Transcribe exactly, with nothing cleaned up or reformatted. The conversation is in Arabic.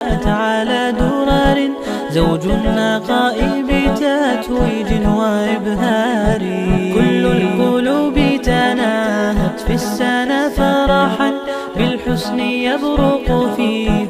على درر، زوج النقاء بتتويج وإبهار. كل القلوب تناهت في السنة فرحا، بالحسن يبرق في